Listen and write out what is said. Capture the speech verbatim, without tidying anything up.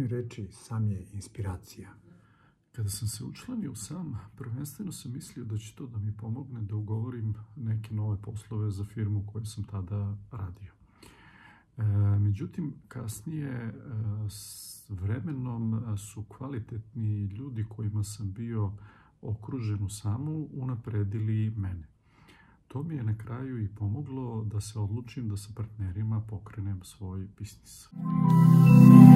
jednoj reči, Sam je inspiracija. Kada sam se učlanio sam, prvenstveno sam mislio da će to da mi pomogne da ugovorim neke nove poslove za firmu koju sam tada radio. E, međutim, kasnije e, s vremenom su kvalitetni ljudi kojima sam bio okružen u samu unapredili mene. To mi je na kraju i pomoglo da se odlučim da sa partnerima pokrenem svoj biznis.